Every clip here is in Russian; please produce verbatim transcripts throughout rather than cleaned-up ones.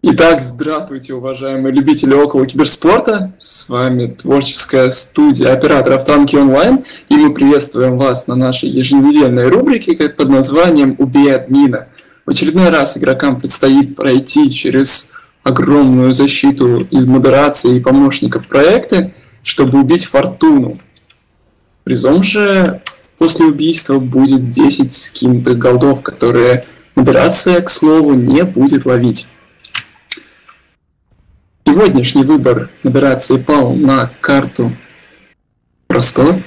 Итак, здравствуйте, уважаемые любители около киберспорта. С вами творческая студия операторов Танки Онлайн, и мы приветствуем вас на нашей еженедельной рубрике под названием «Убей админа». В очередной раз игрокам предстоит пройти через огромную защиту из модерации и помощников проекта, чтобы убить Фортуну. Призом же после убийства будет десять скинутых голдов, которые модерация, к слову, не будет ловить. Сегодняшний выбор модерации пал на карту Простор.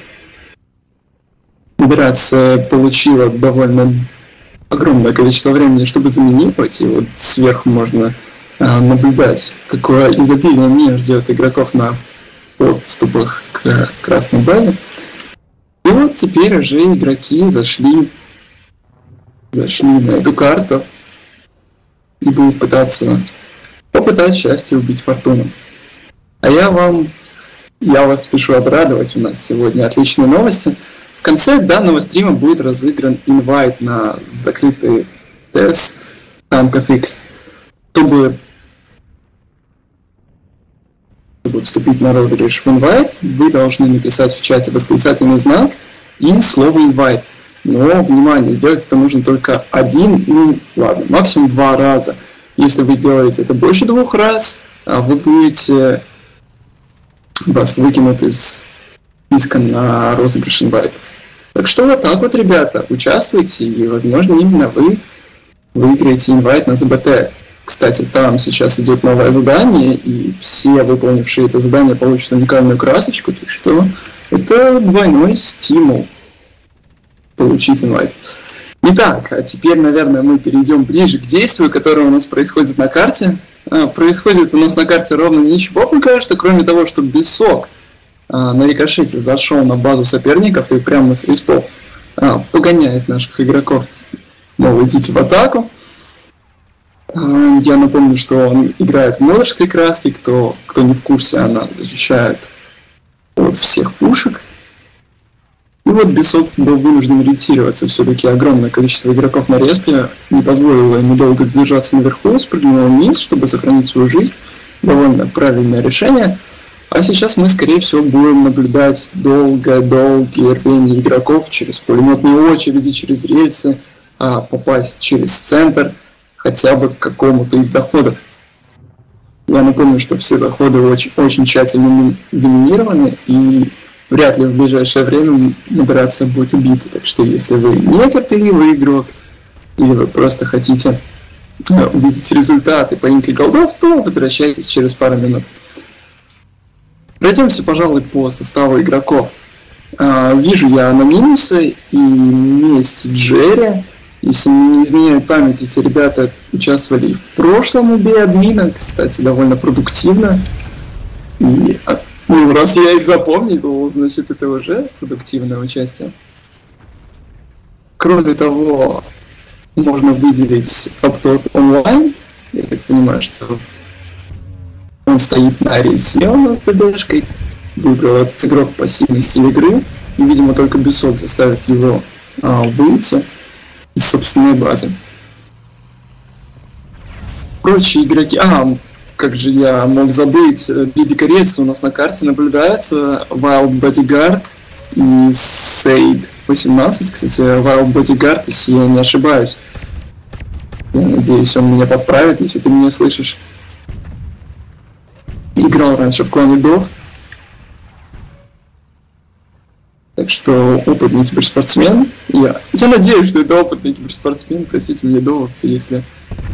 Модерация получила довольно огромное количество времени, чтобы заминировать, и вот сверху можно а, наблюдать, какое изобилие мин ждет игроков на подступах к красной базе. И вот теперь уже игроки зашли, зашли на эту карту и будут пытаться попытать счастье убить Фортуну. А я вам, я вас спешу обрадовать, у нас сегодня отличные новости. В конце данного стрима будет разыгран инвайт на закрытый тест танков X. Чтобы, чтобы вступить на розыгрыш в инвайт, вы должны написать в чате восклицательный знак и слово инвайт. Но, внимание, сделать это нужно только один, ну ладно, максимум два раза. Если вы сделаете это больше двух раз, вы будете, вас выкинут из списка на розыгрыш инвайтов. Так что вот так вот, ребята, участвуйте, и, возможно, именно вы выиграете инвайт на ЗБТ. Кстати, там сейчас идет новое задание, и все выполнившие это задание получат уникальную красочку, так что это двойной стимул получить инвайт. Итак, а теперь, наверное, мы перейдем ближе к действию, которое у нас происходит на карте. А, происходит у нас на карте ровно ничего пока что, кроме того, что Бесок а, на рикошете зашел на базу соперников и прямо с респов а, погоняет наших игроков, мол, идите в атаку. А, я напомню, что он играет в модерской краске, кто, кто не в курсе, она защищает от всех пушек. И вот Бесок был вынужден ретироваться, все-таки огромное количество игроков на респе не позволило ему долго задержаться наверху, спрыгнул вниз, чтобы сохранить свою жизнь. Довольно правильное решение. А сейчас мы, скорее всего, будем наблюдать долго-долгие рвения игроков через пулеметные очереди, через рельсы, а попасть через центр, хотя бы к какому-то из заходов. Я напомню, что все заходы очень, очень тщательно заминированы, и вряд ли в ближайшее время модерация будет убита. Так что если вы не терпеливый игрок, или вы просто хотите увидеть результаты поимки голдов, то возвращайтесь через пару минут. Пройдемся, пожалуй, по составу игроков. Вижу я Анонимуса и месть Джерри. Если не изменяет память, эти ребята участвовали и в прошлом убей админа, кстати, довольно продуктивно. И ну, раз я их запомнил, значит, это уже продуктивное участие. Кроме того, можно выделить Аптот онлайн. Я так понимаю, что он стоит на рельсе у нас с ДДшкой. Выбрал этот игрок пассивный стиль игры. И, видимо, только Бесок заставит его а, выйти из собственной базы. Прочие игроки... А, как же я мог забыть, Биди Корейца у нас на карте наблюдается, Wild Bodyguard и Сейд восемнадцать, кстати, Wild Bodyguard, если я не ошибаюсь. Я надеюсь, он меня подправит, если ты меня слышишь. Играл раньше в клане Дов. Так что опытный киберспортсмен. Я, я надеюсь, что это опытный киберспортсмен, простите меня, дововцы, если...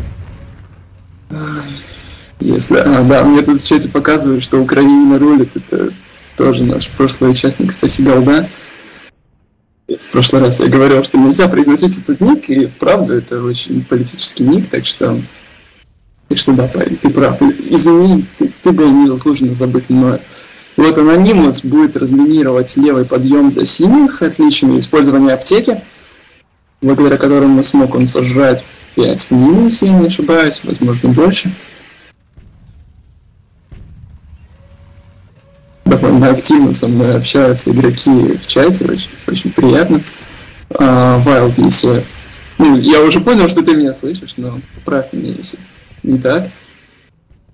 Если, а, да, мне тут в чате показывают, что Украина рулит, это тоже наш прошлый участник Спаси Голда. В прошлый раз я говорил, что нельзя произносить этот ник, и вправду это очень политический ник, так что, так что да, парень, ты прав. Извини, ты, ты был незаслуженно забыт мною. Вот Анонимус будет разминировать левый подъем для синих, отличное использование аптеки, благодаря которому смог он сожрать пять мин, если я не ошибаюсь, возможно больше. Довольно активно со мной общаются игроки в чате, очень, очень приятно. Wild, uh, если... Ну, я уже понял, что ты меня слышишь, но поправь меня, если не так.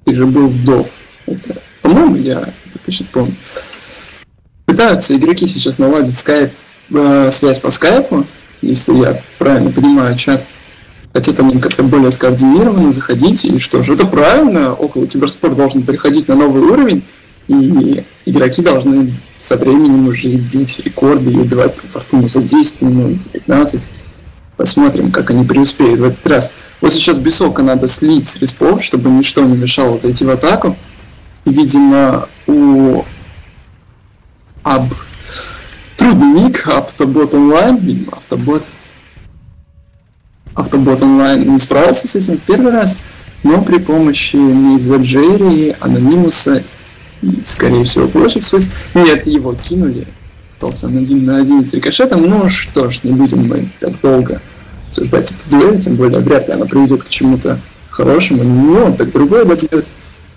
ты же был вдов. Это, по-моему, я это точно помню. Пытаются игроки сейчас наладить скайп, э, связь по скайпу, если я правильно понимаю чат. Хотят они как-то более скоординированно заходить, и что же, это правильно, около киберспорт должен переходить на новый уровень, и игроки должны со временем уже бить рекорды и убивать по фортуну за десять минут, за пятнадцать. Посмотрим, как они преуспеют в этот раз. Вот сейчас Бесока надо слить с респов, чтобы ничто не мешало зайти в атаку. И, видимо, у Аб... Трудный ник, Автобот онлайн, видимо, Автобот. Автобот онлайн не справился с этим в первый раз, но при помощи Миза Джерри, Анонимуса и, скорее всего, прочих своих... Нет, его кинули. Остался он один на один с рикошетом. Ну что ж, не будем мы так долго обсуждать эту дуэль, тем более вряд ли она приведет к чему-то хорошему. Но он так другое добьет.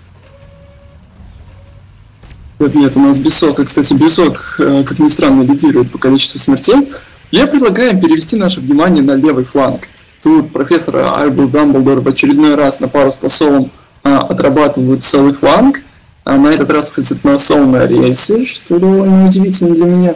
Нет, у нас Бесок. Кстати, Бесок, как ни странно, лидирует по количеству смертей. Я предлагаю перевести наше внимание на левый фланг. Тут профессор Альбус Дамблдор в очередной раз на пару с Тосолом а, отрабатывают целый фланг. А на этот раз, кстати, Тосол на рельсе, что довольно удивительно для меня.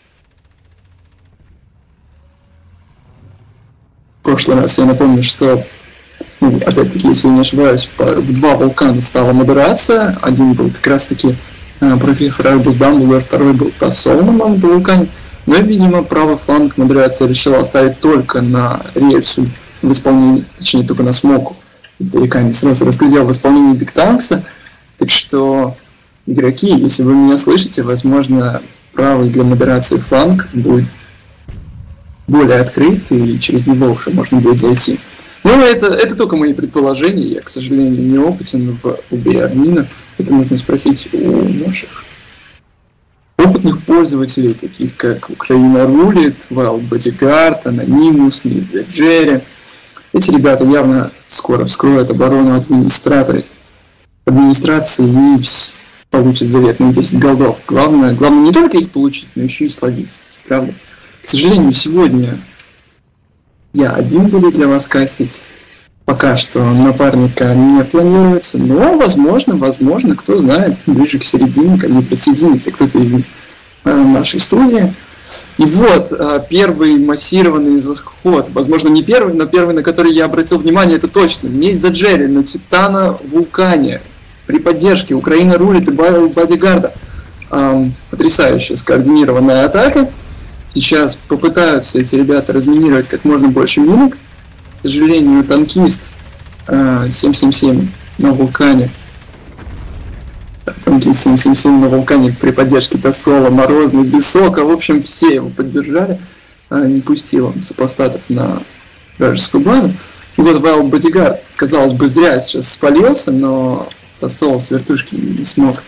В прошлый раз я напомню, что, ну, опять-таки, если я не ошибаюсь, в два вулкана стала модерация. Один был как раз-таки а, профессор Альбус Дамблдор, второй был Тосол на новом вулкане. Но, видимо, правый фланг модерация решила оставить только на рельсу в исполнении, точнее, только на смоку. Издалека не сразу разглядел в исполнении Биг Танкса. Так что, игроки, если вы меня слышите, возможно, правый для модерации фланг будет более открыт, и через него уже можно будет зайти. Но это, это только мои предположения. Я, к сожалению, не опытен в убей админа. Это нужно спросить у наших опытных пользователей, таких как Украина Рулит, Wild Bodyguard, Anonymous, Миза Джерри. Эти ребята явно скоро вскроют оборону администраторы, администрации и получат заветные десять голдов. Главное, главное не только их получить, но еще и словить. Правда? К сожалению, сегодня я один буду для вас кастить. Пока что напарника не планируется, но возможно, возможно, кто знает, ближе к середине ко мне присоединится кто-то из э, нашей студии. И вот, э, первый массированный заход, возможно, не первый, но первый, на который я обратил внимание, это точно. Месть за Джерри на Титана Вулкане при поддержке Украина Рулит и Бодигарда. Э, потрясающая скоординированная атака. Сейчас попытаются эти ребята разминировать как можно больше минок. К сожалению, танкист э, семь семь семь на вулкане. Танкист семь семь семь на вулкане при поддержке Тосола, Морозный, Бесока. В общем, все его поддержали. Э, не пустил он супостатов на вражескую базу. И вот Wild Bodyguard, казалось бы, зря сейчас спалился, но Тосол с вертушки не смог.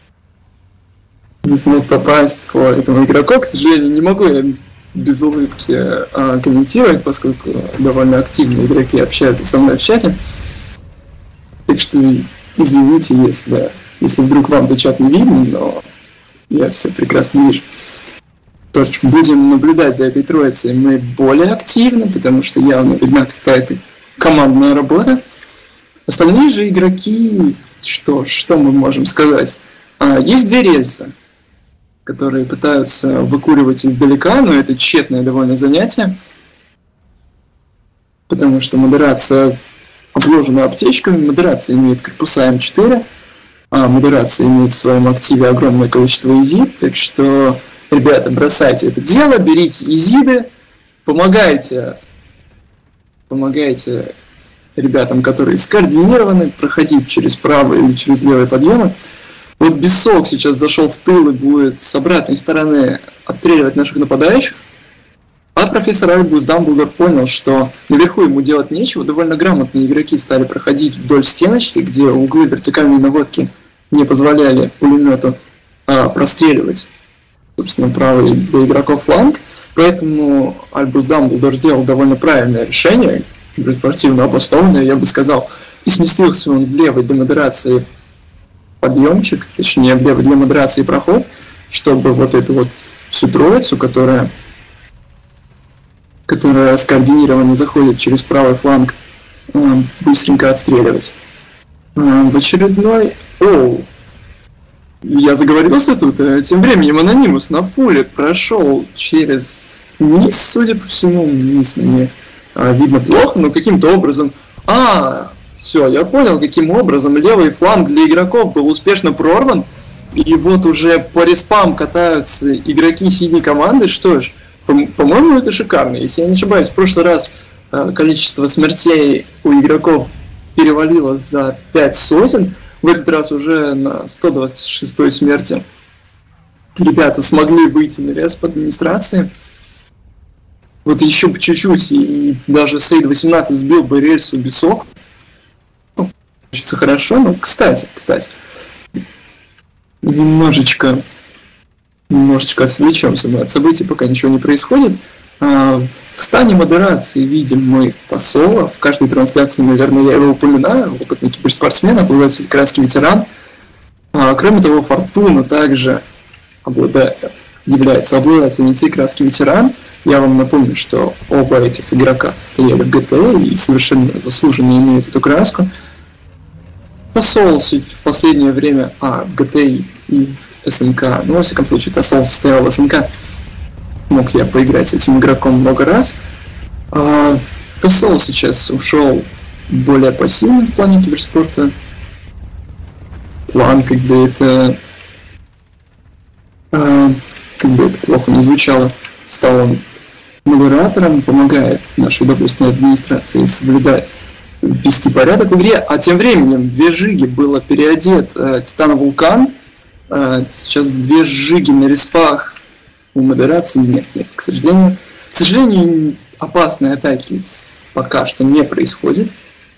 Не смог попасть по этому игроку. К сожалению, не могу я без улыбки а, комментировать, поскольку довольно активные игроки общаются со мной в чате. Так что извините, если, если вдруг вам этот чат не видно, но я все прекрасно вижу. То есть будем наблюдать за этой троицей мы более активно, потому что явно видна какая-то командная работа. Остальные же игроки, что, что мы можем сказать? А, есть две рельсы, которые пытаются выкуривать издалека, но это тщетное довольно занятие, потому что модерация обложена аптечками, модерация имеет корпуса эм четыре, а модерация имеет в своем активе огромное количество изид, так что, ребята, бросайте это дело, берите изиды, помогайте, помогайте ребятам, которые скоординированы, проходить через правый или через левый подъемы. Вот Бесок сейчас зашел в тыл и будет с обратной стороны отстреливать наших нападающих. А профессор Альбус Дамблдор понял, что наверху ему делать нечего. Довольно грамотные игроки стали проходить вдоль стеночки, где углы вертикальной наводки не позволяли пулемету а, простреливать, собственно, правый для игроков фланг. Поэтому Альбус Дамблдор сделал довольно правильное решение, киберспортивно обоснованное, я бы сказал. И сместился он в левой для модерации подъемчик, точнее, для, для модерации проход, чтобы вот эту вот всю троицу, которая, которая скоординированно заходит через правый фланг, э, быстренько отстреливать. А, в очередной... Оу! Я заговорился тут, а тем временем Анонимус на фуле прошел через низ, судя по всему. Низ мне а, видно плохо, но каким-то образом... А, все, я понял, каким образом левый фланг для игроков был успешно прорван. И вот уже по респам катаются игроки синей команды. Что ж, по- по-моему, это шикарно. Если я не ошибаюсь, в прошлый раз а, количество смертей у игроков перевалило за пять сотен. В этот раз уже на сто двадцать шестой смерти ребята смогли выйти на респ администрации. Вот еще бы чуть-чуть, и даже Сейд восемнадцать сбил бы рельсу Бесок. Ну, получится хорошо, но кстати, кстати, немножечко, немножечко отвлечемся мы от событий, пока ничего не происходит. В стане модерации видим мы Тосола. В каждой трансляции, наверное, я его упоминаю. Опытный киберспортсмен, обладатель краски ветеран. А, кроме того, Фортуна также обладает, является обладательницей краски ветеран. Я вам напомню, что оба этих игрока состояли в джи ти эй и совершенно заслуженно имеют эту краску. Тосол в последнее время... А, в джи ти эй и в эс эн ка. Ну, во всяком случае, Тосол состоял в эс эн ка. Мог я поиграть с этим игроком много раз. А, Тосол сейчас ушел более пассивно в плане киберспорта. План, как бы это... А, как бы это плохо не звучало. Стал он модератором, помогает нашей доблестной администрации соблюдать, вести порядок в игре. А тем временем две жиги было переодет э, Титан Вулкан. Э, сейчас в две жиги на респах у модерации нет, нет, к сожалению. К сожалению, опасные атаки пока что не происходит.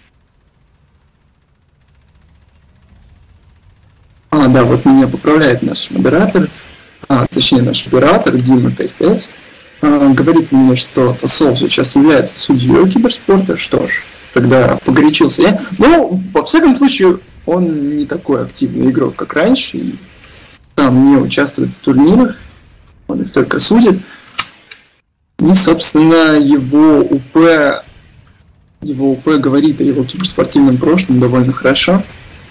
А, да, вот меня поправляет наш модератор, а, точнее наш оператор Дима пять пять. А, говорит мне, что Тосол сейчас является судьей киберспорта. Что ж, тогда погорячился я. Ну, во всяком случае, он не такой активный игрок, как раньше, и там не участвует в турнирах. Он их только судит. И, собственно, его УП, его УП говорит о его киберспортивном прошлом довольно хорошо.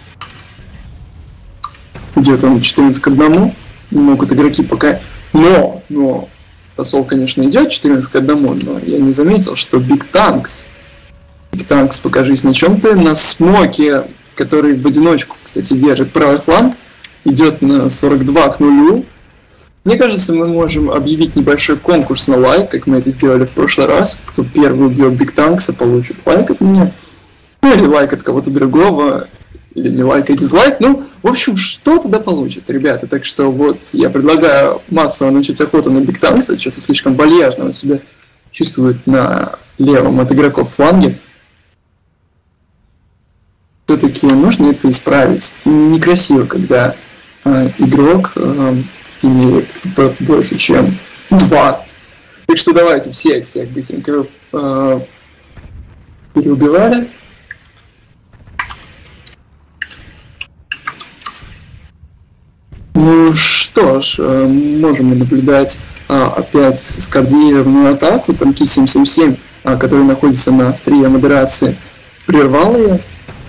Идет он четырнадцать к одному. Не могут игроки пока... Но, но, Тосол, конечно, идет четырнадцать к одному, но я не заметил, что Big Tanks... Big Tanks, покажись на чем ты, на смоке, который в одиночку, кстати, держит правый фланг, идет на сорок два к нулю. Мне кажется, мы можем объявить небольшой конкурс на лайк, как мы это сделали в прошлый раз. Кто первый убьет Big Tanks, получит лайк от меня. Ну или лайк от кого-то другого. Или не лайк, а дизлайк. Ну, в общем, что-то да получит, ребята. Так что вот, я предлагаю массово начать охоту на Big Tanks. Что-то слишком вальяжно он себя чувствует на левом от игроков фланге. Все-таки нужно это исправить. Некрасиво, когда э, игрок... Э, имеет больше, чем два. Так что давайте всех, всех быстренько э, переубивали. Ну что ж, э, можем мы наблюдать э, опять скоординированную атаку. Танки семь семь семь, э, который находится на острие модерации, прервал ее.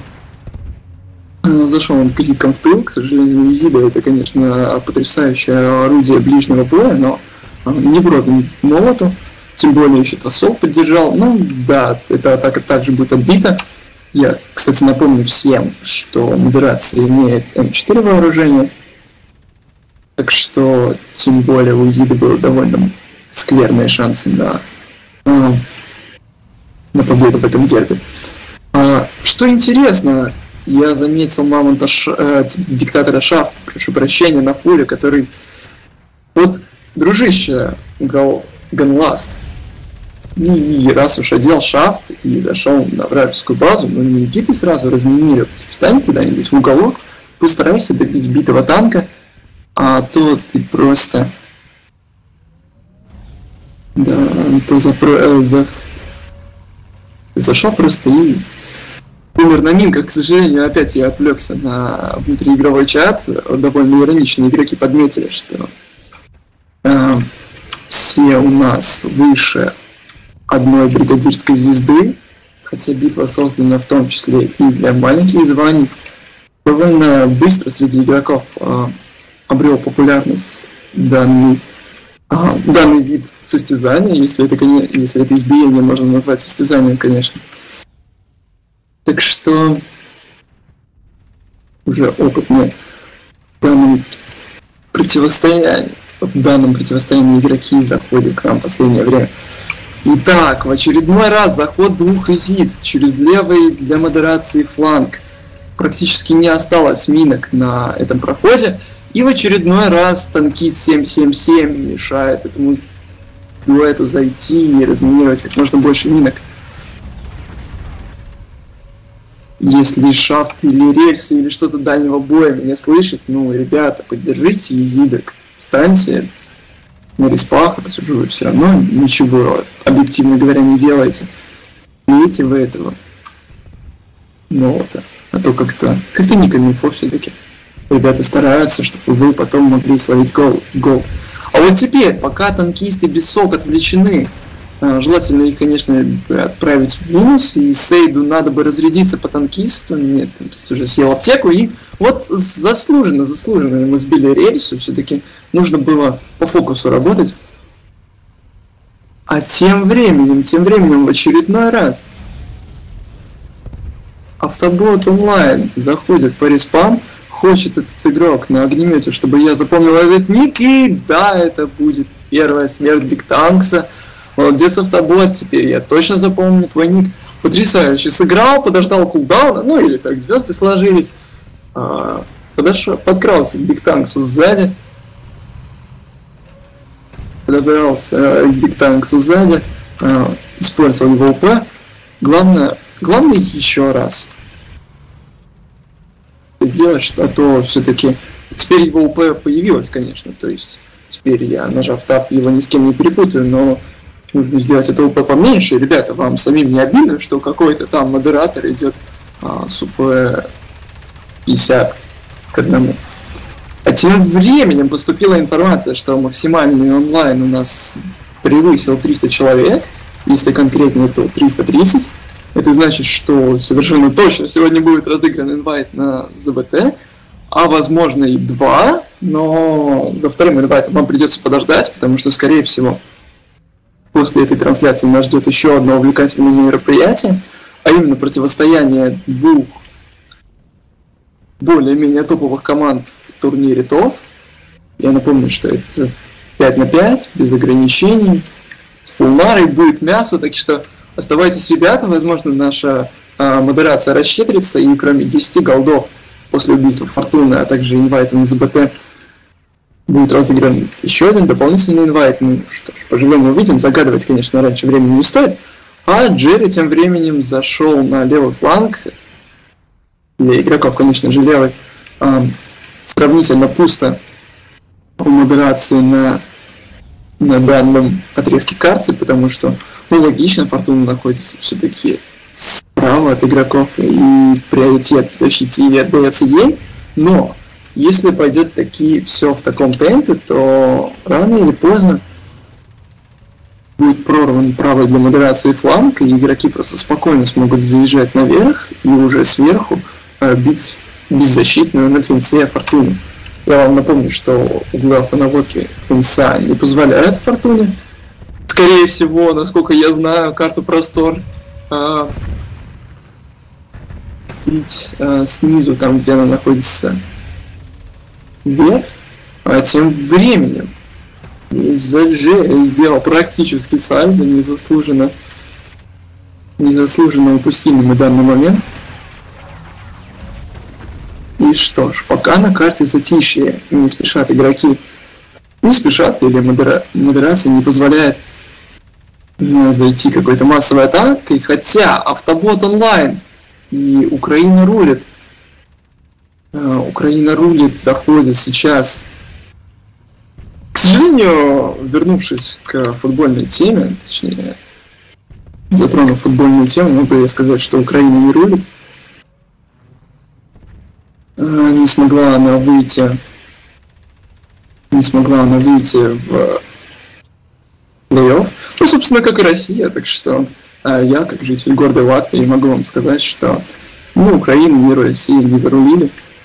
Зашел он казиком в тыл, к сожалению, Изида это, конечно, потрясающее орудие ближнего боя, но не вровень молоту, тем более еще Тосол поддержал. Ну да, эта атака также будет отбита. Я, кстати, напомню всем, что модерация имеет эм четыре вооружение, так что тем более у Изиды было довольно скверные шансы на, на победу в этом дерби. Что интересно, я заметил мамонта Ш... э, диктатора Шафта, прошу прощения, на фуле, который... Вот, дружище, Гал... Ганласт, и раз уж одел Шафт и зашел на вражескую базу, ну не иди ты сразу разминировать, встань куда-нибудь в уголок, постарайся добить битого танка, а то ты просто... Да, то запро... за... зашел просто и... Умер на минках, к сожалению, опять я отвлекся на внутриигровой чат. Довольно иронично игроки подметили, что э, все у нас выше одной бригадирской звезды, хотя битва создана в том числе и для маленьких званий. довольно быстро среди игроков а, обрел популярность данный, а, данный вид состязания, если это, если это избиение можно назвать состязанием, конечно. Так что уже опытные в данном противостоянии, в данном противостоянии игроки заходят к нам в последнее время. Итак, в очередной раз заход двух изид через левый для модерации фланг. Практически не осталось минок на этом проходе. И в очередной раз танкист семь семь семь мешает этому дуэту зайти и разминировать как можно больше минок. Если шафт или рельсы или что-то дальнего боя меня слышит, ну, ребята, поддержите изидок, встаньте на респах, раз уже вы все равно ничего, объективно говоря, не делаете. Видите вы этого? Ну вот, а то как-то, как-то не камильфо все-таки. Ребята стараются, чтобы вы потом могли словить гол, гол. А вот теперь, пока танкисты без сок отвлечены, желательно их, конечно, отправить в минус, и Сейду надо бы разрядиться по танкисту. Нет, танкист уже съел аптеку, и вот заслуженно, заслуженно мы сбили рельсу, все-таки нужно было по фокусу работать. А тем временем, тем временем в очередной раз Автобот онлайн заходит по респам, хочет этот игрок на огнемете, чтобы я запомнил этот ник, и да, это будет первая смерть Биг Танкса. Молодец, Автобот, теперь я точно запомню твой ник. Потрясающе сыграл, подождал кулдауна, ну или так, звезды сложились. А, подошел, подкрался к Биг Танксу сзади. Подобрался к Биг Танксу сзади, а, использовал его УП. Главное, главное еще раз сделать, а то все-таки теперь его УП появилось, конечно, то есть теперь я, нажав тап, его ни с кем не перепутаю, но нужно сделать это УП поменьше. Ребята, вам самим не обидно, что какой-то там модератор идет а, с УП пятьдесят к одному. А тем временем поступила информация, что максимальный онлайн у нас превысил триста человек, если конкретнее, то триста тридцать. Это значит, что совершенно точно сегодня будет разыгран инвайт на ЗВТ, а возможно и два, но за вторым инвайтом вам придется подождать, потому что, скорее всего, после этой трансляции нас ждет еще одно увлекательное мероприятие, а именно противостояние двух более-менее топовых команд в турнире ТОВ. Я напомню, что это пять на пять, без ограничений, с фулнарой, будет мясо, так что оставайтесь, ребята, возможно, наша а, модерация расщедрится, и кроме десяти голдов после убийства Фортуны, а также инвайта на ЗБТ, будет разыгран еще один дополнительный инвайт. Ну что ж, поживем увидим, загадывать, конечно, раньше времени не стоит. А Джерри тем временем зашел на левый фланг. Для игроков, конечно же, левый. А, сравнительно пусто по модерации на, на данном отрезке карты, потому что, ну, логично, Фортуна находится все-таки справа от игроков, и приоритет в защите отдается ей. Но если пойдет таки все в таком темпе, то рано или поздно будет прорван правый для модерации фланг, и игроки просто спокойно смогут заезжать наверх и уже сверху э, бить беззащитную на твинце Фортуну. Я вам напомню, что углы автонаводки твинца не позволяют Фортуне. Скорее всего, насколько я знаю, карту простор э, бить э, снизу, там где она находится, вверх. А тем временем из-за Джерри сделал практически сальдо, незаслуженно незаслуженно упустимый данный момент. И что ж, пока на карте затишье, не спешат игроки, не спешат, или модера... модерация не позволяет зайти какой-то массовой атакой, хотя Автобот онлайн и Украина рулит. Украина рулит, заходит сейчас. К сожалению, вернувшись к футбольной теме, точнее, затронув футбольную тему, могу я сказать, что Украина не рулит. Не смогла она выйти, не смогла она выйти в плей-офф. Ну, собственно, как и Россия, так что я, как житель города Латвии, могу вам сказать, что ни Украина, ни Россия не зарулили.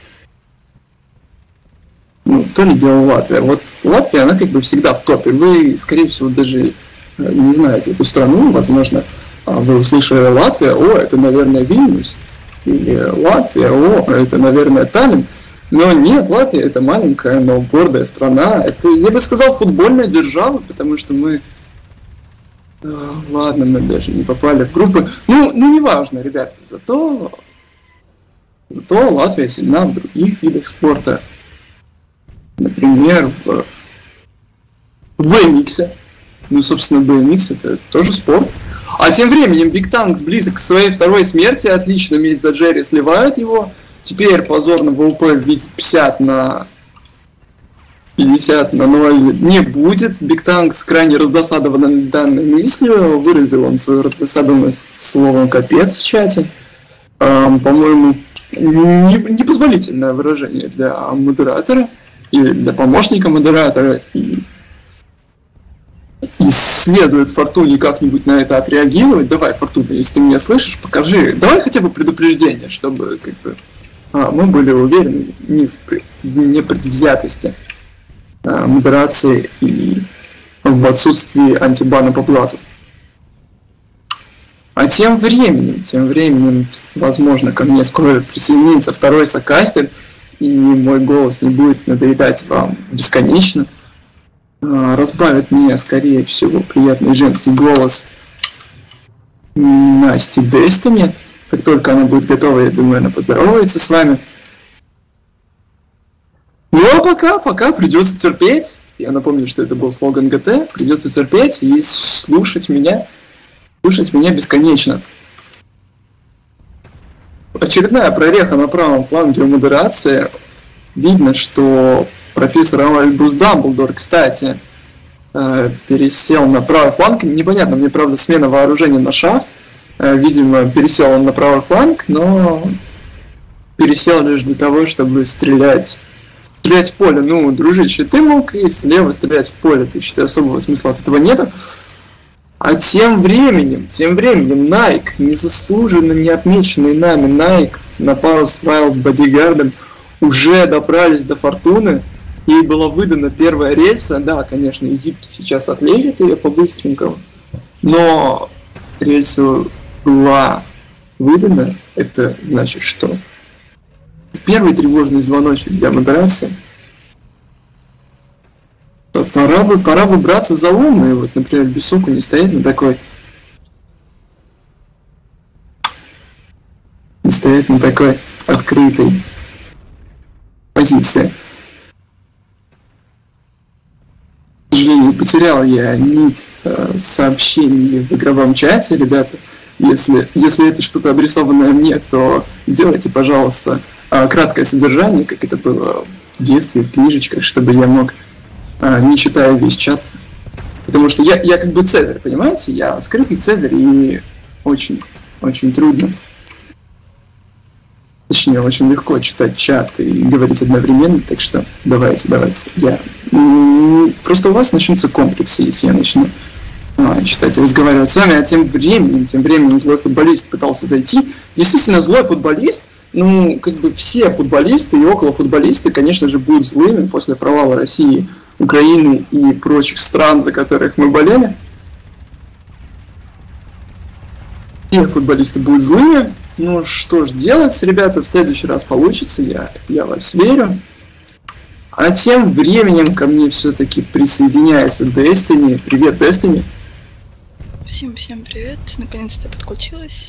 ну, то ли делала Латвия. Вот Латвия, она как бы всегда в топе. Вы, скорее всего, даже не знаете эту страну, возможно, вы услышали Латвия, о, это, наверное, Вильнюс, или Латвия, о, это, наверное, Таллин. Но нет, Латвия это маленькая, но гордая страна. Это, я бы сказал, футбольная держава, потому что мы... А, ладно, мы даже не попали в группы. Ну, ну неважно, ребята, зато... Зато Латвия сильна в других видах спорта. Например, в, в би эм икс. Ну, собственно, би эм икс это тоже спорт. А тем временем Big Tanks близок к своей второй смерти. Отлично, месть за Джерри сливают его. Теперь позорно в ВП в виде пятьдесят на пятьдесят на ноль не будет. Big Tanks крайне раздосадован данной мыслью. Выразил он свою раздосадованность словом «капец» в чате. Эм, по-моему, непозволительное выражение для модератора или для помощника модератора. И, и следует Фортуне как-нибудь на это отреагировать. Давай, Фортуна, если ты меня слышишь, покажи. Давай хотя бы предупреждение, чтобы как бы, а, мы были уверены не в непредвзятости а, модерации и в отсутствии антибана по блату. А тем временем, тем временем, возможно, ко мне скоро присоединится второй сокастер, и мой голос не будет надоедать вам бесконечно. Разбавит мне, скорее всего, приятный женский голос Насти Destiny. Как только она будет готова, я думаю, она поздоровается с вами. Ну а пока, пока придется терпеть. Я напомню, что это был слоган ГТ. Придется терпеть и слушать меня. Слушать меня бесконечно. Очередная прореха на правом фланге у модерации. Видно, что профессор Альбус Дамблдор, кстати, пересел на правый фланг. Непонятно, мне, правда, смена вооружения на шафт. Видимо, пересел он на правый фланг, но пересел лишь для того, чтобы стрелять. Стрелять в поле. Ну, дружище, ты мог и слева стрелять в поле. То есть особого смысла от этого нету. А тем временем, тем временем Nike, незаслуженно не отмеченный нами Nike на пару с Wild Bodyguard уже добрались до Фортуны. Ей была выдана первая рельса. Да, конечно, и Зипки сейчас отлежит ее по-быстренькому. Но рельса была выдана. Это значит, что первый тревожный звоночек для модерации. Пора бы, пора бы браться за умные. Вот, например, Бесуку не стоять на такой... Не стоять на такой открытой позиции. К сожалению, потерял я нить э, сообщений в игровом чате, ребята. Если, если это что-то адресованное мне, то сделайте, пожалуйста, э, краткое содержание, как это было в детстве, в книжечках, чтобы я мог... А, не читая весь чат. Потому что я, я как бы Цезарь, понимаете? Я скрытый Цезарь, и очень, очень трудно. Точнее, очень легко читать чат и говорить одновременно, так что давайте, давайте. Я... Просто у вас начнутся комплексы, если я начну а, читать и разговаривать с вами, а тем временем, тем временем злой футболист пытался зайти. Действительно, злой футболист. Ну, как бы все футболисты и около футболисты, конечно же, будут злыми после провала России, Украины и прочих стран, за которых мы болели. Все футболисты будут злыми. Ну что ж делать, ребята, в следующий раз получится, я, я вас верю. А тем временем ко мне все-таки присоединяется Destiny. Привет, Destiny. Всем-всем привет, наконец-то подключилась.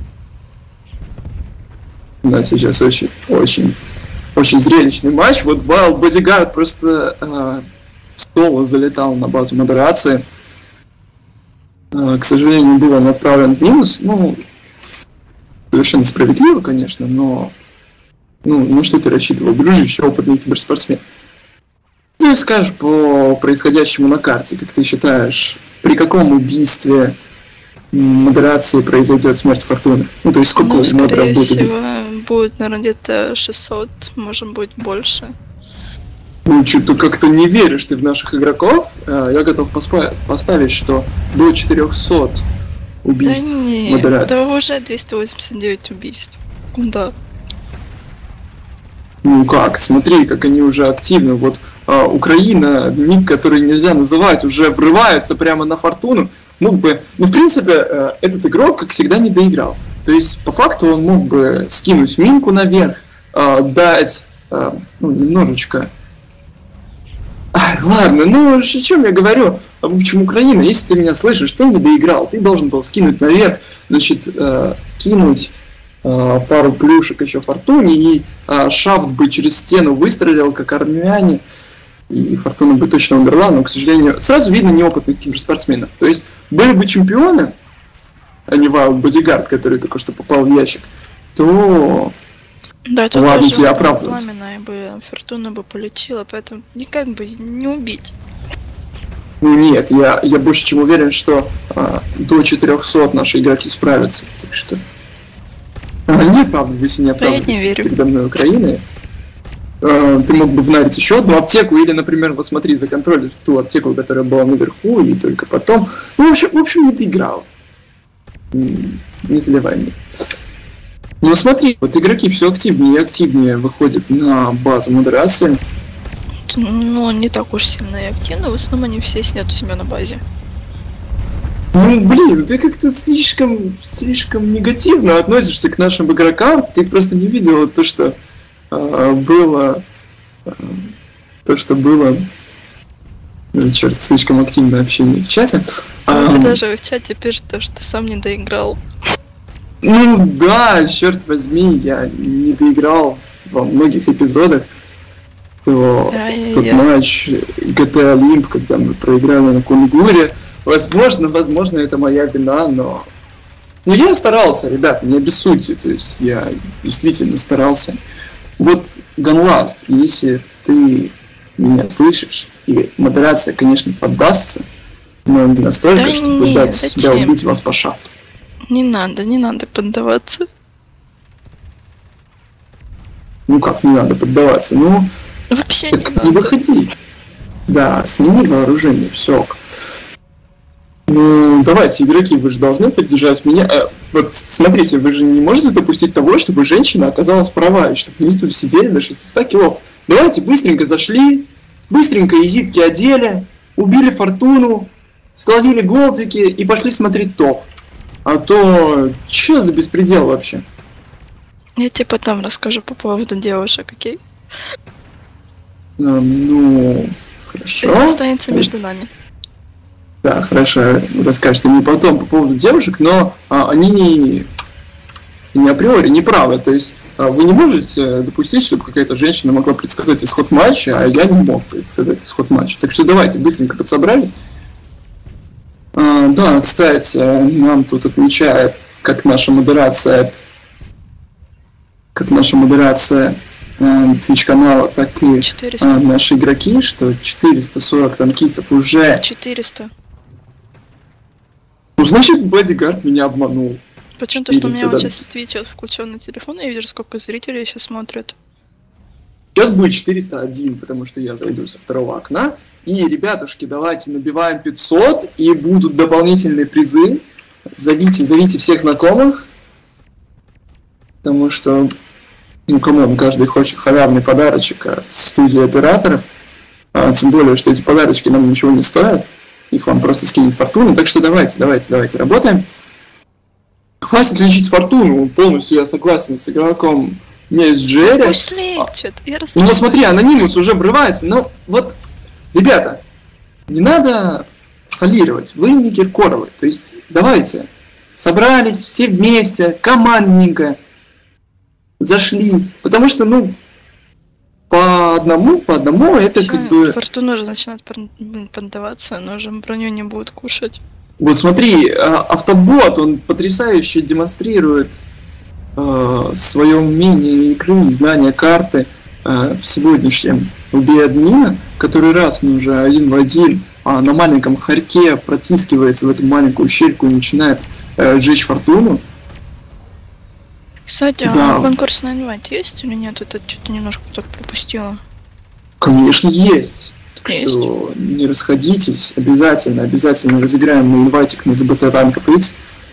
Да, сейчас очень, очень, очень зрелищный матч. Вот Wild Bodyguard просто э, в соло залетал на базу модерации. Э, к сожалению, был он отправлен в минус. Ну, совершенно справедливо, конечно, но... Ну, ну что ты рассчитывал, дружище, опытный киберспортсмен? Что ты скажешь по происходящему на карте? Как ты считаешь, при каком убийстве модерации произойдет смерть Фортуны? Ну, то есть сколько ну, модеров будет убийств? Будет, наверное, где-то шестьсот, может быть, больше. Ну, что-то как-то не веришь ты в наших игроков. Я готов поспа- поставить, что до четырехсот убийств да нет, модерации. Да уже двести восемьдесят девять убийств. Да. Ну, Ну как, смотри, как они уже активны. Вот а, Украина, ник, который нельзя называть, уже врывается прямо на Фортуну. Мог бы, ну в принципе, а, этот игрок, как всегда, не доиграл. То есть, по факту, он мог бы скинуть минку наверх, а, дать, а, ну, немножечко... Ай, ладно, ну о чем я говорю? В общем, Украина, если ты меня слышишь, ты не доиграл. Ты должен был скинуть наверх, значит, а, кинуть... пару плюшек еще Фортуне, и а, Шафт бы через стену выстрелил, как армяне, и Фортуна бы точно умерла, но, к сожалению, сразу видно неопытных киберспортсменов. То есть, были бы чемпионы, а не Wild Bodyguard, который только что попал в ящик, то... Да, тут ладно тоже тебе оправдываться. пламенная бы, Фортуна бы полетела, поэтому никак бы не убить. Ну нет, я, я больше чем уверен, что а, до четырехсот наши игроки справятся, так что... А, не оправдывайся, не оправдывайся передо мной Украины. А, ты мог бы внарить еще одну аптеку, или, например, вот смотри, законтролить ту аптеку, которая была наверху, и только потом... Ну, в общем, в общем не доиграл. Не заливай меня. Ну смотри, вот игроки все активнее и активнее выходят на базу модерации. Ну, он не так уж сильно и активно, в основном они все сидят у себя на базе. Ну, блин, ты как-то слишком, слишком негативно относишься к нашим игрокам. Ты просто не видела то, что э, было... Э, то, что было... Ну, черт, слишком активное общение в чате. А ты даже в чате пишешь то, что ты сам не доиграл. Ну, да, черт возьми, я не доиграл во многих эпизодах. То, да, тот я... матч джи ти эй Олимп, когда мы проиграли на Кунгуре. Возможно, возможно, это моя вина, но... Ну, я старался, ребят, не обессудьте, то есть я действительно старался. Вот, Gunlast, если ты меня слышишь, и модерация, конечно, поддастся, но не настолько, да чтобы нет, дать зачем? себя убить вас по шафту. Не надо, не надо поддаваться. Ну как, не надо поддаваться, ну... Вообще так не не надо. выходи. Да, сними вооружение, все. Ну, давайте, игроки, вы же должны поддержать меня. А, вот смотрите, вы же не можете допустить того, чтобы женщина оказалась права, и чтобы мы тут сидели до шестисот кило. Давайте быстренько зашли, быстренько изитки одели, убили Фортуну, словили голдики и пошли смотреть ТОВ. А то, че за беспредел вообще? Я тебе потом расскажу по поводу девушек, окей? А, ну, хорошо. Это останется между нами. Да, хорошо, расскажете мне потом по поводу девушек, но а, они не априори не правы. То есть а, вы не можете допустить, чтобы какая-то женщина могла предсказать исход матча, а я не мог предсказать исход матча. Так что давайте быстренько подсобрались. А, да, кстати, нам тут отмечают, как наша модерация, как наша модерация Twitch-канала, так и а, наши игроки, что четыреста сорок танкистов уже... четыреста. Ну, значит, Bodyguard меня обманул. Почему то, что у меня вот сейчас Twitch включенный телефон, я вижу, сколько зрителей сейчас смотрят. Сейчас будет четыреста один, потому что я зайду со второго окна. И, ребятушки, давайте набиваем пятьсот, и будут дополнительные призы. Зовите, зовите всех знакомых. Потому что, ну, камон, каждый хочет халявный подарочек от студии операторов. А, тем более, что эти подарочки нам ничего не стоят. Их вам просто скинет Фортуна. Так что давайте, давайте, давайте, работаем. Хватит лечить Фортуну. Полностью я согласен с игроком Мисс Джерри. Пусть лечит. Я ну, ну смотри, Анонимус уже врывается. Ну, вот, ребята, не надо солировать. Вы не Киркоровы. То есть, давайте, собрались все вместе, командненько, зашли. Потому что, ну, по одному, по одному это Почему? Как бы... Фортуна уже начинает поддаваться, но уже броню не будет кушать. Вот смотри, автобот, он потрясающе демонстрирует э, свое умение игры, знание карты э, в сегодняшнем убей админа, который раз он уже один в один а на маленьком хорьке протискивается в эту маленькую щельку и начинает э, жечь Фортуну. Кстати, да. а конкурс на инвайт есть или нет? Это что-то немножко так пропустила. Конечно, есть. Так есть. Что не расходитесь, обязательно, обязательно разыграем мы инвайтик на зэ бэ тэ Ranked икс.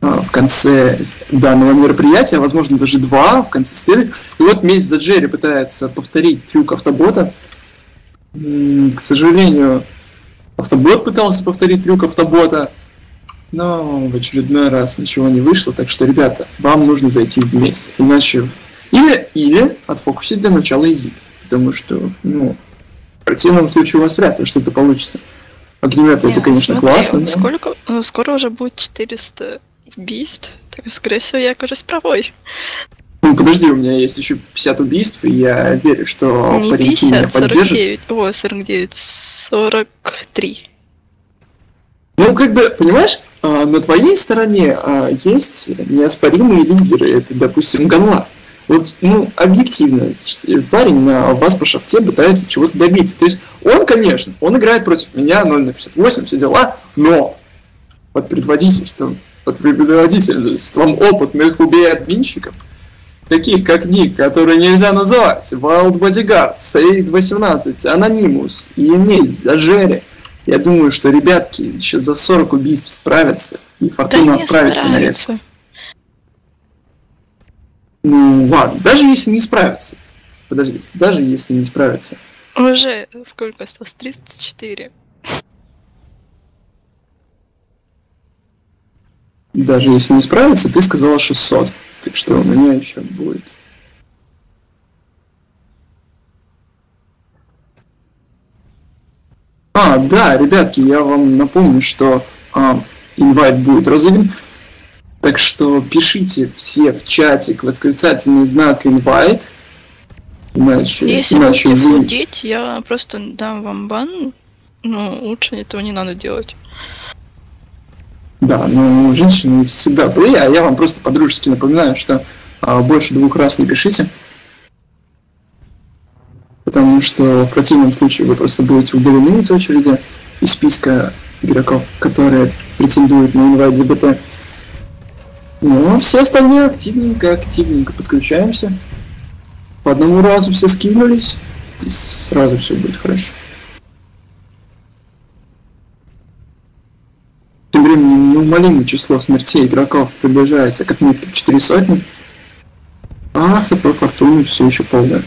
в конце данного мероприятия, возможно, даже два в конце следующего. И вот месть за Джерри пытается повторить трюк автобота. К сожалению, автобот пытался повторить трюк автобота, но в очередной раз ничего не вышло. Так что, ребята, вам нужно зайти вместе. Иначе... Или, или отфокусить для начала язык. Потому что, ну, в противном случае у вас вряд ли что-то получится. Огнемет это, конечно, смотри, классно. Но... Сколько, скоро уже будет четыреста убийств, так, скорее всего, я окажусь правой. Ну, подожди, у меня есть еще пятьдесят убийств, и я верю, что Не пареньки меня пятьдесят, поддержат. сорок девять, о, сорок девять, сорок три. Ну, как бы, понимаешь, на твоей стороне есть неоспоримые лидеры, это, допустим, Ганласт. Вот, ну, объективно, парень на вас по шафте пытается чего-то добиться. То есть он, конечно, он играет против меня ноль на пятьдесят восемь, все дела, но под предводительством, под предводительством опытных убей-админщиков, таких как Ник, которые нельзя называть, Wild Bodyguard, Сейд восемнадцать, Анонимус и Месть за Джерри, я думаю, что ребятки еще за сорок убийств справятся, и Фортуна да отправится на резку. Ну, ладно, даже если не справятся. Подождите, даже если не справятся. Уже сколько осталось? тридцать четыре. Даже если не справятся, ты сказала шестьсот. Так что у меня еще будет. А, да, ребятки, я вам напомню, что а, инвайт будет разыгран. Так что пишите все в чатик восклицательный знак invite. Иначе, Если иначе будете вы... флудить, я просто дам вам бан. Но лучше этого не надо делать. Да, но женщины всегда злые, а я вам просто по-дружески напоминаю, что а, больше двух раз не пишите. Потому что в противном случае вы просто будете удалены из очереди, из списка игроков, которые претендуют на инвайт зэ бэ тэ. Ну, а все остальные активненько, активненько подключаемся. По одному разу все скинулись, и сразу все будет хорошо. Тем временем неумолимое число смертей игроков приближается к отметке в четыре сотни, а хп Фортуны все еще полное.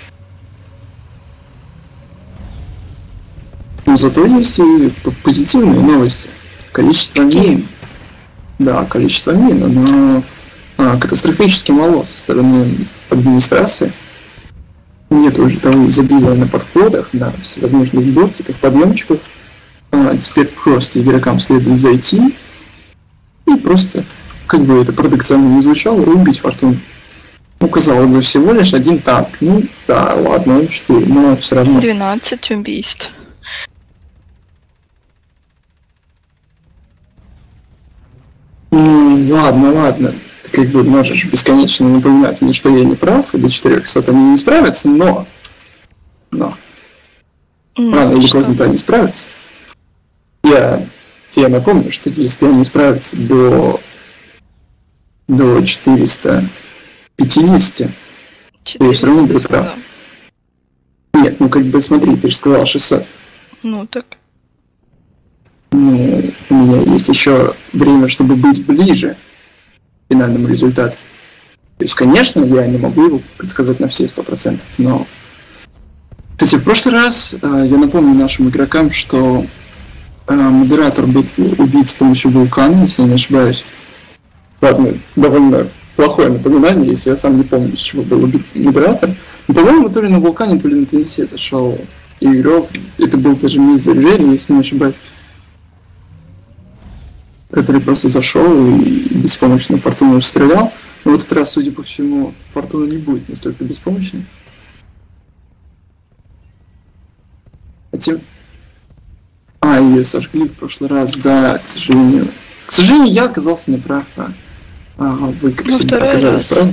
Но зато есть и позитивные новости. Количество мин. Да, количество мин, оно а, катастрофически мало со стороны администрации. Нет уже того изобилия на подходах, на всевозможных бортиках, подъемчиках. А, теперь просто игрокам следует зайти и просто, как бы это парадоксально не звучало, убить Фортуну. Ну, казалось бы, всего лишь один танк. Ну, да, ладно, четыре, но все равно. двенадцать убийств. Ну, ладно, ладно. Ты как бы можешь бесконечно напоминать мне, что я не прав, и до четырехсот они не справятся, но... Но... Ну, Рано или что? поздно-то они справятся. Я тебе напомню, что если они справятся до... до четыреста пятидесяти, то я все равно буду прав. Нет, ну как бы смотри, ты же сказал шестьсот. Ну так. Ну, у меня есть еще время, чтобы быть ближе к финальному результату. То есть, конечно, я не могу его предсказать на все сто процентов, но... Кстати, в прошлый раз э, я напомню нашим игрокам, что э, модератор был убит с помощью вулкана, если я не ошибаюсь. Ладно, довольно плохое напоминание, если я сам не помню, с чего был убит модератор. Но, по-моему, то ли на вулкане, то ли на Твинсе зашел игрок. Это был даже Месть за Джерри, если не ошибаюсь. Который просто зашел и беспомощно Фортуну стрелял. Но в этот раз, судя по всему, Фортуна не будет настолько беспомощной. Хотя... А, ее сожгли в прошлый раз, да, к сожалению. К сожалению, я оказался неправ, а, а вы, как Ну, всегда, второй оказались раз. правы.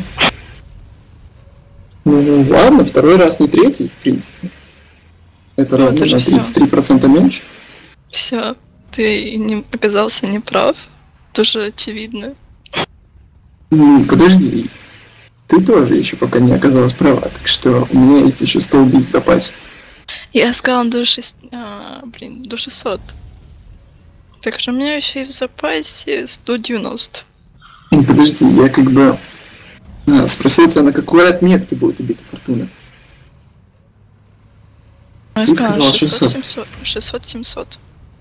Ну, ладно, второй раз не третий, в принципе. Это Ну, равно это же на всё. тридцать три процента меньше. Все, ты не оказался неправ. Тоже очевидно. Ну, подожди. Ты тоже еще пока не оказалась права, так что у меня есть еще сто убийств в запасе. Я сказала до шесть... а, блин, до шестисот. Так что у меня еще и в запасе сто девяносто. Ну, подожди, я как бы а, спросил тебя, на какой отметке будет убита Фортуна. Я Ты сказала сказал шестьсот семьсот.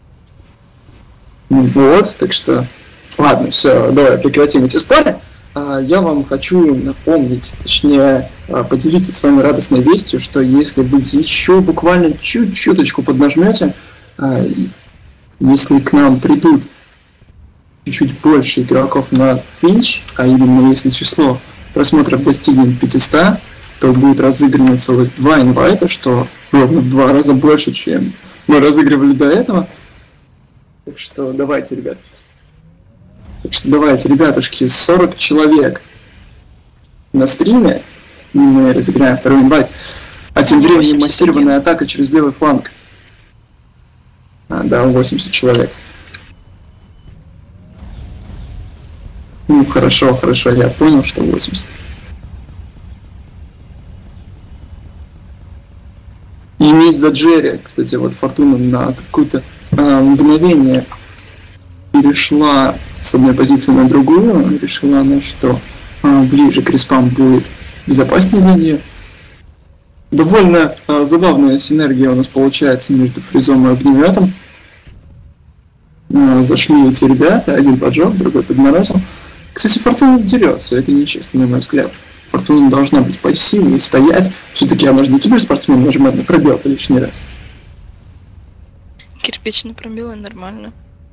Ну вот, так что... Ладно, все, давай прекратим эти споры. А, я вам хочу напомнить, точнее, а, поделиться с вами радостной вестью, что если вы еще буквально чуть-чуточку поднажмете, а, если к нам придут чуть-чуть больше игроков на Twitch, а именно если число просмотров достигнет пятисот, то будет разыграно целых два инвайта, что ровно в два раза больше, чем мы разыгрывали до этого. Так что давайте, ребят. Так что давайте, ребятушки, сорок человек на стриме, и мы разыграем второй инвайт. А тем временем массированная атака через левый фланг. А, да, восемьдесят человек. Ну, хорошо, хорошо, я понял, что восемьдесят. И месть за Джерри, кстати, вот Фортуна на какое-то а, мгновение перешла с одной позиции на другую, решила она, что а, ближе к респам будет безопаснее для нее. Довольно а, забавная синергия у нас получается между фризом и огнеметом. А, зашли эти ребята, один поджег, другой подморозил. Кстати, Фортуна дерется, это нечестно, на мой взгляд. Фортуна должна быть пассивной, стоять. Все-таки она же не киберспортсмен, нажимать на пробел лишний раз. Кирпичный пробел и нормально.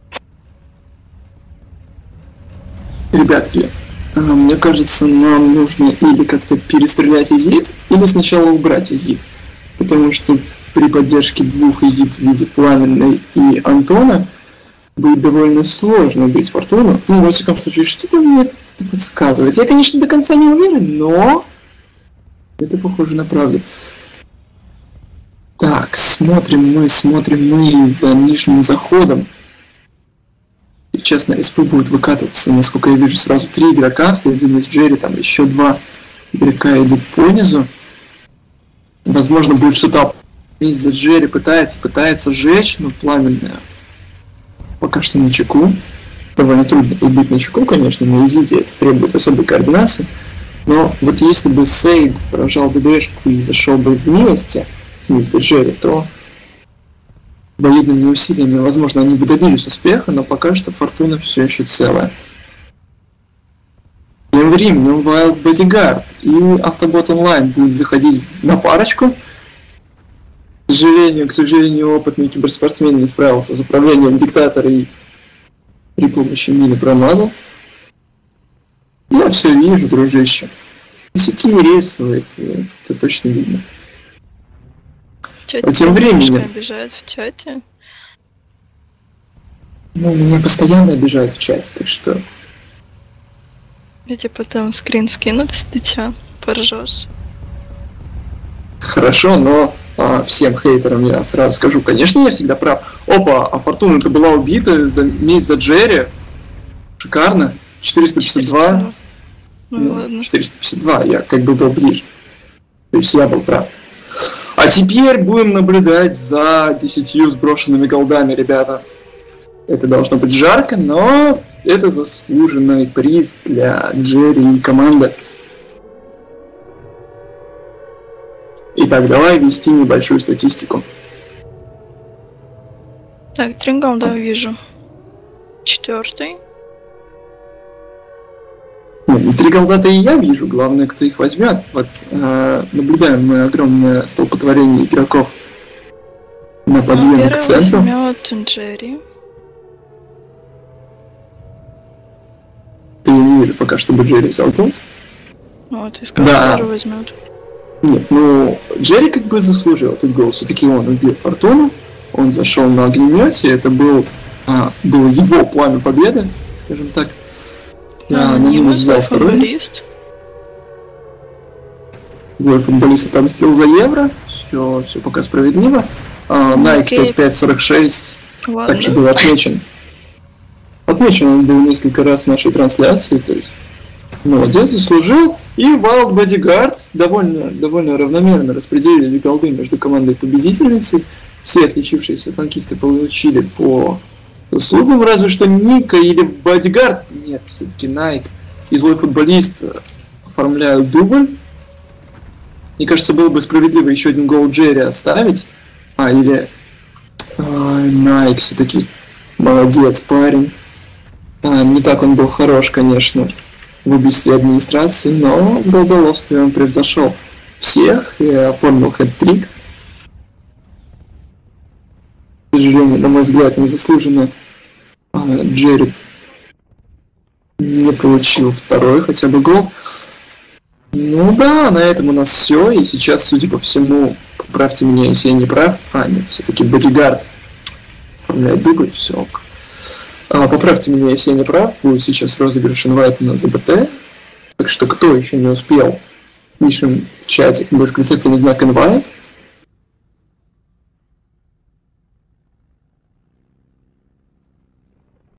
Ребятки, мне кажется, нам нужно или как-то перестрелять Изит, или сначала убрать Изит. Потому что при поддержке двух Изит в виде Пламенной и Антона будет довольно сложно убить Фортуну. Ну, во всяком случае, что-то мне это подсказывает. Я, конечно, до конца не уверен, но это похоже на правду. Так, смотрим мы, смотрим мы за нижним заходом. Сейчас на респу будет выкатываться, насколько я вижу, сразу три игрока, вслед за мисс Джерри, там еще два игрока идут по низу. Возможно, будет что-то. Мисс Джерри пытается, пытается сжечь, но Пламенная пока что на чеку. Довольно трудно убить на чеку, конечно, на Изите это требует особой координации. Но вот если бы Сейд поражал ДДшку и зашел бы вместе с мисс Джерри, то военными усилиями, возможно, они бы добились успеха, но пока что Фортуна все еще целая. Тем временем Wild Bodyguard и Автобот Онлайн будет заходить на парочку. К сожалению, к сожалению, опытный киберспортсмен не справился с управлением диктатора и при помощи мины промазал. Я все вижу, дружище. Сети рельсовые, это, это точно видно. Тетя а тем временем... обижает в чате. Ну, меня постоянно обижают в чате, так что... Я тебе потом скрин скину, ты стыча, поржешь. Хорошо, но а, всем хейтерам я сразу скажу, конечно, я всегда прав. Опа, а Фортуна-то была убита за месть за Джерри. Шикарно. четыреста пятьдесят два. Ну, ну, ладно. четыреста пятьдесят два, я как бы был ближе. То есть я был прав. А теперь будем наблюдать за десятью сброшенными голдами, ребята. Это должно быть жарко, но это заслуженный приз для Джерри и команды. Итак, давай вести небольшую статистику. Так, три голда вижу. Четвертый. Ну, три голда-то и я вижу, главное, кто их возьмет. Вот э, наблюдаем мы огромное столпотворение игроков на подъеме к центру. Возьмет Джерри. Ты не вижу пока, чтобы Джерри взял гол. Вот, и сказал, да. Джерри возьмет. Нет, ну, Джерри как бы заслужил этот гол. Все-таки он убил Фортуну, он зашел на огнемете, это был, а, было его пламя победы, скажем так. А, а, на нем взял второй. Футболист. Злой футболист отомстил за евро, все, все пока справедливо. А, Nike пять пять сорок шесть также был отмечен. Отмечен он был несколько раз в нашей трансляции, то есть молодец, заслужил. И Wild Bodyguard довольно, довольно равномерно распределили голды между командой победительницей. Все отличившиеся танкисты получили по заслугам, разве что Ника или Bodyguard. Нет, все-таки Nike и злой футболист оформляют дубль. Мне кажется, было бы справедливо еще один гол Джерри оставить. А, или... Ай, Найк все-таки молодец парень. А, не так он был хорош, конечно, в убийстве администрации, но в голголовстве он превзошел всех и оформил хэт-трик. К сожалению, на мой взгляд, незаслуженно а, Джерри не получил второй хотя бы гол. Ну да, на этом у нас все, и сейчас, судя по всему, поправьте меня, если я не прав. А, нет, все-таки бодигард оформляет дубль, все. А, поправьте меня, если я не прав, будет сейчас розыгрыш инвайта на ЗБТ. Так что, кто еще не успел, пишем в чате восклицательный знак инвайт.